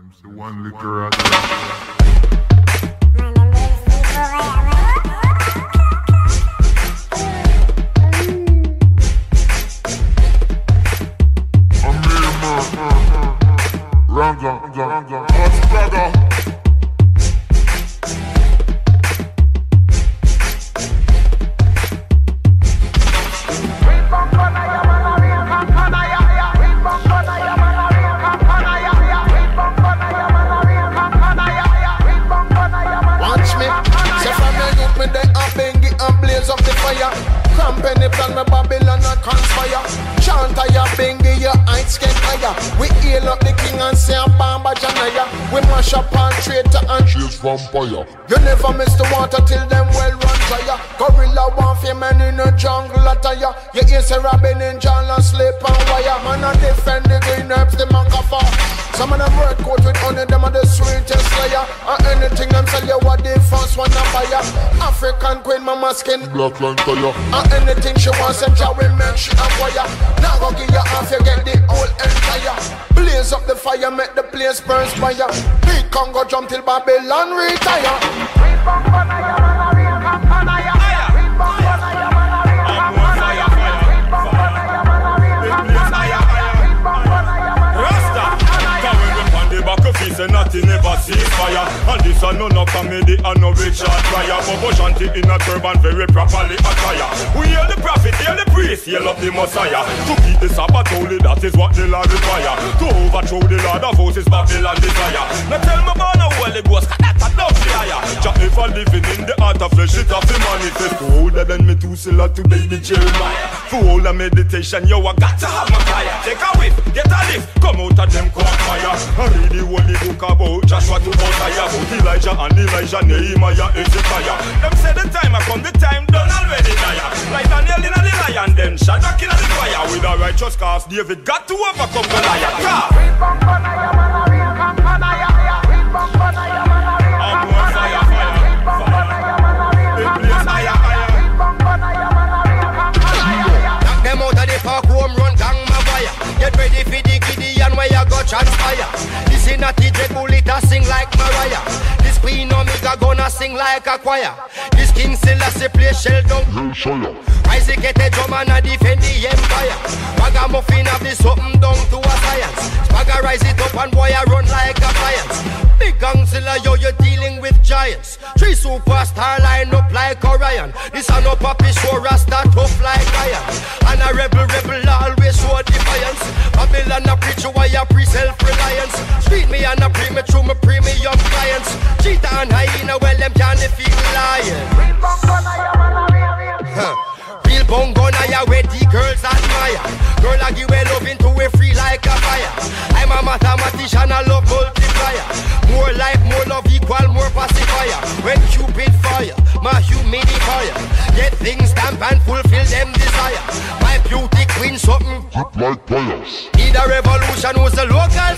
One liquor at Ragga, Spragga. Company plan me Babylon a conspire. Chant ya bingy, your heights get higher. We heal up the king and say Bamba Janaya. We mash up on traitor and chase vampire. You never miss the water till them well run dry. Gorilla warfare man in a jungle attire. You hear say Robin in John and sleep on wire. Man a defend the green herbs, the macafa. Some of them work out with honey, them are the sweetest slayer. And anything them sell you what they first one to buy. African queen mama skin black like fire. And anything she wants them job will make she acquire. Now go give you half, you get the whole entire. Blaze up the fire, make the place burn fire. Big Congo jump till Babylon retire. Say nothing never cease fire. And this a none of comedy and no Richard Pryor. Bobo Shanti in a turban very properly attire. We hear the prophet, hear the priest, hear of the Messiah. To keep the Sabbath holy, that is what the Lord require. To overthrow the Lord of hosts is Babylon desire. Now tell me about the Holy Ghost, cause that's a love fire. Jah ever living in the heart of flesh, it have to manifest. To older than me to Silla to baby Jeremiah. For all the meditation, yo, I got to have my fire. Take a whiff, get a lift, come out of them cork fire. And read the Holy book about Joshua to Mosiah, about Elijah and Elijah, Nehemiah, Ezekiah. Them say the time I come, the time done already dire. Like Daniel in the lion, then Shadrach in the fire. With a righteous cause, David got to overcome Goliath. Knock them out of the park, home run, gang my fire. Get ready for the Gideon where you go transpire. This is not the dread bullet a sing like Mariah. This Queen Omega gonna sing like a choir. This King Selassie play shell down Hellshire. Isaac get a drum and a defend the empire. Ragamuffin have this something down to a science. Spragga rise it up and boy I run like appliance. Big Gongzilla, yo, you're dealing with giants. 3 superstar line up like Orion. This a no puppy show, Rasta tough like lion. And a rebel always show defiance. Babylon a preach why you pre self-reliance. Street me and a pre me through my premium clients. Cheetah and hyena, well them can't defeat lion. Real Bongo Nyah where the girls admire. Girl I give a love into a free like a fire. I'm a mathematician, I love multiplier. More life, more love equal, more pacifier. When Cupid fire, my humidifier. Get things stamp and fulfill them desire. My beauty queen something hot like fires. Need a revolution who's a local